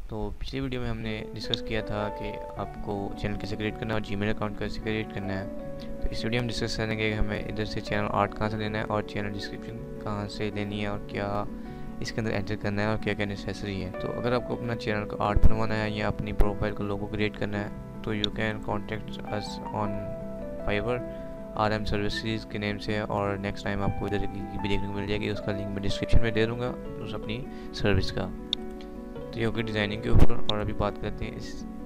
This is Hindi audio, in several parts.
तो पिछली वीडियो में हमने डिस्कस किया था कि आपको चैनल कैसे क्रिएट करना है और जीमेल अकाउंट कैसे क्रिएट करना है। तो इस वीडियो में डिस्कस करेंगे कि हमें इधर से चैनल आर्ट कहाँ से लेना है और चैनल डिस्क्रिप्शन कहाँ से लेनी है और क्या इसके अंदर एंटर करना है और क्या क्या नेसेसरी है। तो अगर आपको अपना चैनल का आर्ट बनवाना है या अपनी प्रोफाइल का लोगो क्रिएट करना है तो you can contact us on Fiverr RM services के नेम से, और नेक्स्ट टाइम आपको इधर की भी देखने को मिल जाएगी। उसका लिंक मैं डिस्क्रिप्शन में दे दूँगा उस अपनी सर्विस का। तो ये होगी डिज़ाइनिंग के ऊपर। और अभी बात करते हैं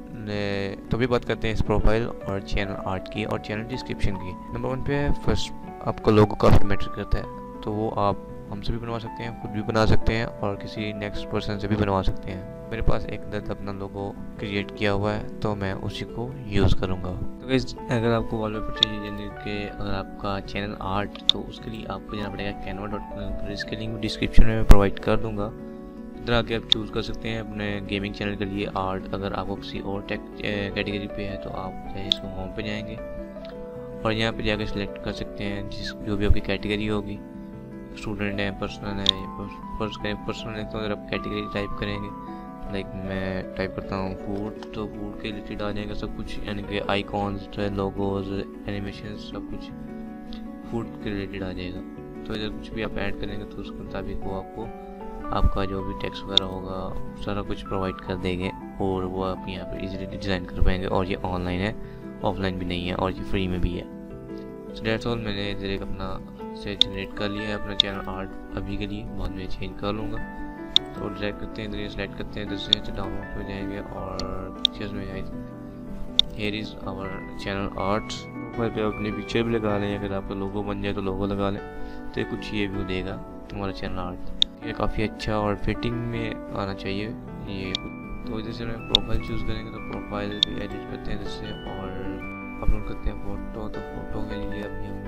इस प्रोफाइल और चैनल आर्ट की और चैनल डिस्क्रिप्शन की। नंबर 1 पे फर्स्ट आपका लोगो काफ़ी मैटर करता है, तो वो आप हमसे भी बनवा सकते हैं, खुद भी बना सकते हैं और किसी नेक्स्ट पर्सन से भी बनवा सकते हैं। मेरे पास एक दर्द अपना लोगो क्रिएट किया हुआ है तो मैं उसी को यूज़ करूँगा। तो गाइस, अगर आपको वॉलपेपर चाहिए यानी कि अगर आपका चैनल आर्ट, तो उसके लिए आपको जाना पड़ेगा canva.com पर। इसके लिंक डिस्क्रिप्शन में प्रोवाइड कर दूँगा। इधर आके आप चूज़ कर सकते हैं अपने गेमिंग चैनल के लिए आर्ट। अगर आपको किसी और टेक कैटेगरी पे है तो आप चाहे इसको होम पे जाएंगे और यहाँ पे जाकर सिलेक्ट कर सकते हैं जो भी आपकी कैटेगरी होगी। स्टूडेंट है, पर्सनल है, पर्सनल है तो अगर आप कैटेगरी टाइप करेंगे, लाइक मैं टाइप करता हूँ फूड, तो फूड के रिलेटेड आ जाएगा सब कुछ, यानी कि आइकॉन्स, लोगोज, एनिमेशन, सब कुछ फूड के रिलेटेड आ जाएगा। तो इधर कुछ भी आप ऐड करेंगे तो उसके मुताबिक वो आपको आपका जो भी टेक्स्ट वगैरह होगा सारा कुछ प्रोवाइड कर देंगे और वो आप यहाँ पर इजीली डिज़ाइन कर पाएंगे। और ये ऑनलाइन है, ऑफलाइन भी नहीं है और ये फ्री में भी है। So that's all. मैंने इधर एक अपना से जनरेट कर लिया है अपना चैनल आर्ट अभी के लिए, बाद में चेंज कर लूँगा। तो ड्रैग करते हैं, इधर सेलेक्ट करते हैं, इधर से डाउनलोड हो जाएंगे और पिक्चर्स में जाएंगे। Here is our channel art. Profile पे अपनी पिक्चर भी लगा लें, अगर आपका लोगो बन जाए तो लोगो लगा लें, तो कुछ ये व्यू देगा हमारा चैनल आर्ट। ये काफ़ी अच्छा और फिटिंग में आना चाहिए ये। तो इधर से मैं प्रोफाइल चूज़ करेंगे तो प्रोफाइल भी एडिट करते हैं इधर से और अपलोड करते हैं फ़ोटो। तो फोटो के लिए अभी हम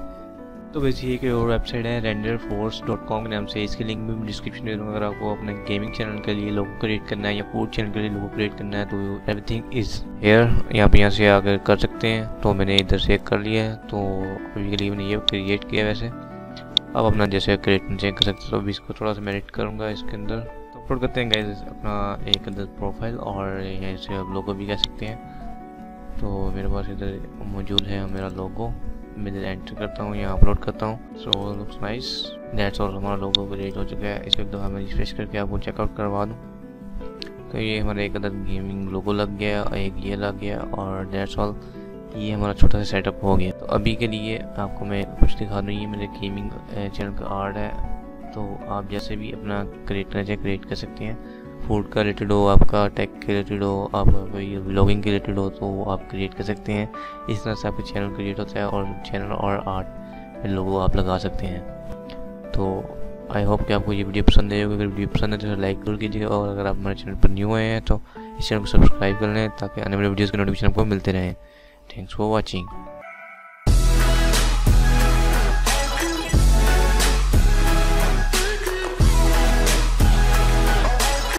तो वैसे एक और वेबसाइट है renderforce.com के नाम से, इसके लिंक भी डिस्क्रिप्शन में दूँगा। अगर आपको अपने गेमिंग चैनल के लिए लोगो क्रिएट करना है या फूड चैनल के लिए लोगो क्रिएट करना है तो एवरीथिंग इज़ हेयर। यहाँ से आकर कर सकते हैं। तो मैंने इधर से कर लिया है, तो अभी के लिए मैंने ये क्रिएट किया। वैसे अब अपना जैसे क्रिएट चेक कर सकते हो, तो अभी इसको थोड़ा सा मैं एडिट करूँगा इसके अंदर। तो अपलोड करते हैं गाइस अपना एक अंदर प्रोफाइल और यहाँ से आप लोगो भी कह सकते हैं। तो मेरे पास इधर मौजूद है मेरा लोगो, मैं इधर एंटर करता हूँ, यहाँ अपलोड करता हूँ। So looks nice, that's all. हमारा लोगो क्रिएट हो चुका है। इसको एक दफ़ा मैं रिफ्रेश करके आपको चेकआउट करवा दूँ। तो ये हमारा एक अंदर गेमिंग लोगो लग गया, एक ये लग गया और दैट्स ऑल। ये हमारा छोटा सा सेटअप हो गया। तो अभी के लिए आपको मैं कुछ दिखा दूँ। ये मेरे गेमिंग चैनल का आर्ट है, तो आप जैसे भी अपना क्रिएट करना चाहे क्रिएट कर सकते हैं। फूड का रिलेटेड हो, आपका टेक के रिलेटेड हो, आपका कोई व्लॉगिंग के रिलेटेड हो तो वो आप क्रिएट कर सकते हैं। इस तरह से आपका चैनल क्रिएट होता है और चैनल और आर्ट लोगो आप लगा सकते हैं। तो आई होप कि आपको ये वीडियो पसंद आएगी। अगर वीडियो पसंद है तो लाइक जरूर कीजिएगा और अगर आप हमारे चैनल पर न्यू आए हैं तो इस चैनल को सब्सक्राइब कर लें ताकि आने वाले वीडियोज़ के नोटिफिकेशन आपको मिलते रहें। Thanks for watching.